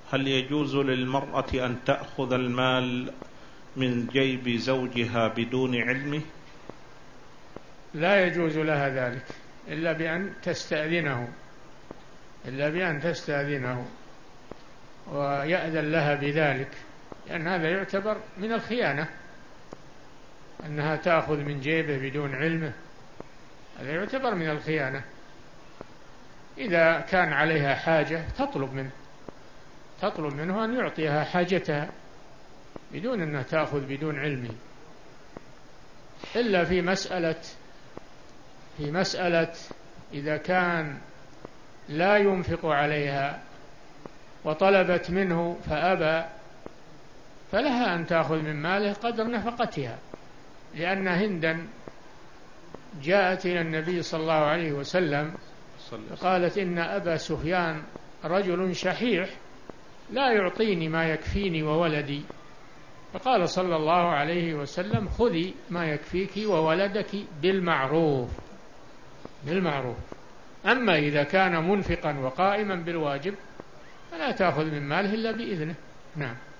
هل يجوز للمرأة أن تأخذ المال من جيب زوجها بدون علمه؟ لا يجوز لها ذلك إلا بأن تستأذنه ويأذن لها بذلك، لأن هذا يعتبر من الخيانة، أنها تأخذ من جيبه بدون علمه، هذا يعتبر من الخيانة. إذا كان عليها حاجة تطلب منه أن يعطيها حاجتها بدون أنها تأخذ بدون علمه. إلا في مسألة إذا كان لا ينفق عليها وطلبت منه فأبى، فلها أن تأخذ من ماله قدر نفقتها، لأن هندا جاءت إلى النبي صلى الله عليه وسلم قالت: إن أبا سفيان رجل شحيح لا يعطيني ما يكفيني وولدي. فقال صلى الله عليه وسلم: خذي ما يكفيك وولدك بالمعروف. أما إذا كان منفقا وقائما بالواجب فلا تأخذ من ماله إلا بإذنه. نعم.